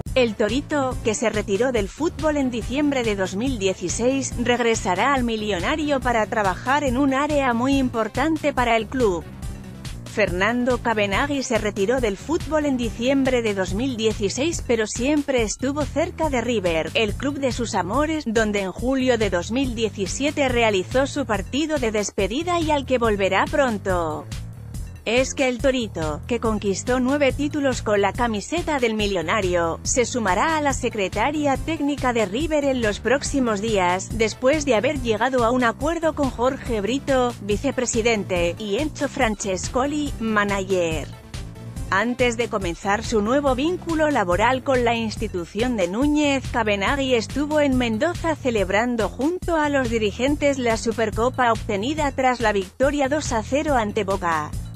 El Torito, que se retiró del fútbol en diciembre de 2016, regresará al Millonario para trabajar en un área muy importante para el club. Fernando Cabenagui se retiró del fútbol en diciembre de 2016, pero siempre estuvo cerca de River, el club de sus amores, donde en julio de 2017 realizó su partido de despedida y al que volverá pronto. Es que el Torito, que conquistó 9 títulos con la camiseta del Millonario, se sumará a la secretaría técnica de River en los próximos días, después de haber llegado a un acuerdo con Jorge Brito, vicepresidente, y Enzo Francescoli, manager. Antes de comenzar su nuevo vínculo laboral con la institución de Núñez, Cabenagui estuvo en Mendoza celebrando junto a los dirigentes la Supercopa obtenida tras la victoria 2-0 ante Boca.